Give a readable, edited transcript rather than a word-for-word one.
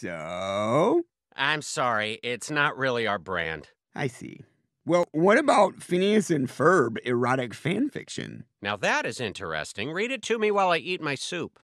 So? I'm sorry, it's not really our brand. I see. Well, what about Phineas and Ferb erotic fan fiction? Now that is interesting. Read it to me while I eat my soup.